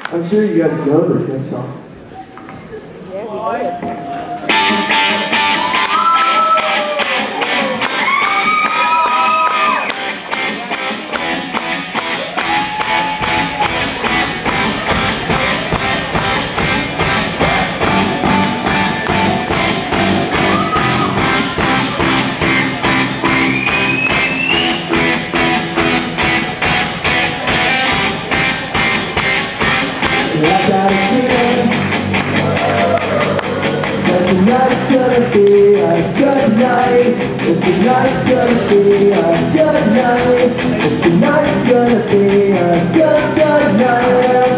I'm sure you guys know this next song. Yeah, we do. Tonight's gonna be a good night. Tonight's gonna be a good night. Tonight's gonna be a good night.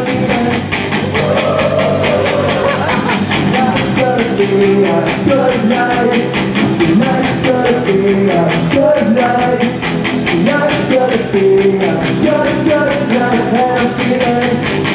Tonight's gonna be a good night. Tonight's gonna be a good night. Tonight's gonna be a good night. And I'm feeling,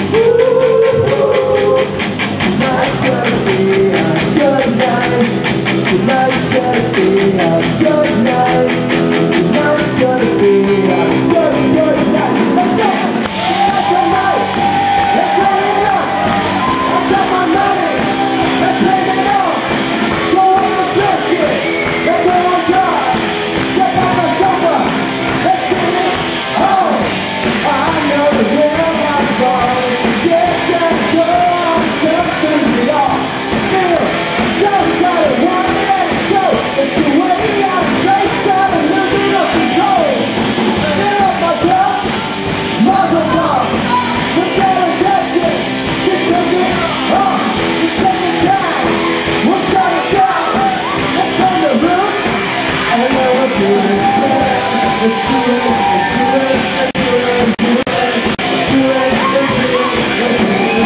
woo. Tonight's gonna be a good night. Tonight's gonna be a good night. Tonight's gonna be a good night. Let's go! That's a night! Let's turn it up! I've got my money! Let's turn it up! Go on the churches! Let's go on God! Step on the sofa! Let's get it home! I know the real life ball. Yes, and go on, just turn it off. Just out of one, let it go. It's the way I trace out of losing up control. Fill up my cup, muzzle top. Forget attention, just took it off. You take the time, we'll shut it down. Let's burn the room, and then we'll do it again. Let's do it, let's do it, let's do it, let's do it, let's do it, let's do it, let's do it.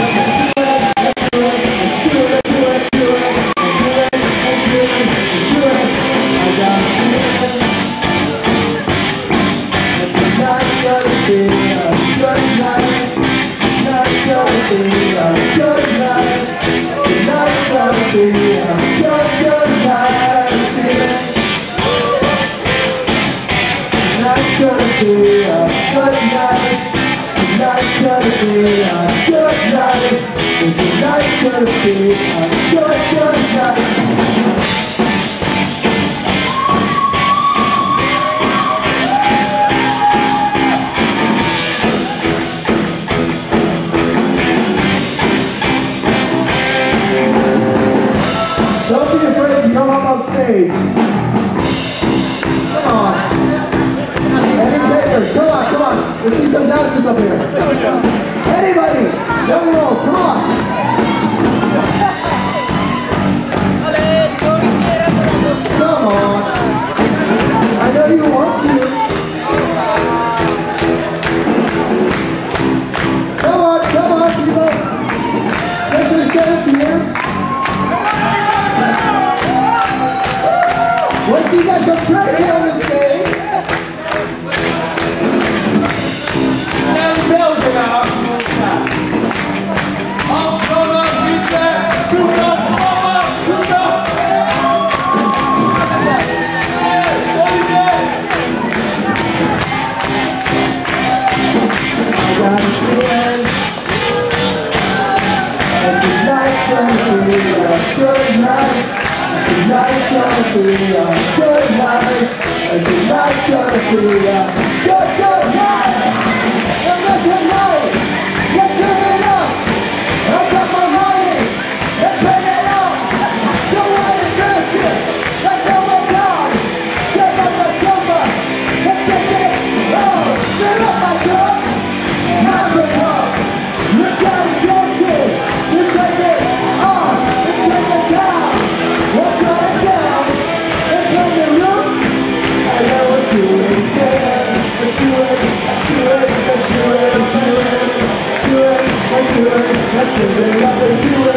Don't be afraid to come up on stage. Come on. Any takers? Come on, come on. Let's see some dancers up here. Anybody? Let me know. Come on. Come on. I know you want to. Come on, people. Make sure you stand up the ears. Let's see you guys go crazy on this stage. Tonight's gonna be a good night. Tonight's gonna be a good night. And tonight's gonna be a good night. And let's tonight, let's turn it up. I've got my money, let's turn it up. Don't want to search it, let's go on God. Step on the sofa, let's get it on. Fill up my cup, miles of talk. Look out and dance it, let's take it on. Let's take the time, we'll shut it down. Let's run the room, and then we'll do it again. Let's do it, let's do it, let's do it, let's do it, let's do it, let's do it, let's do it, let's do it.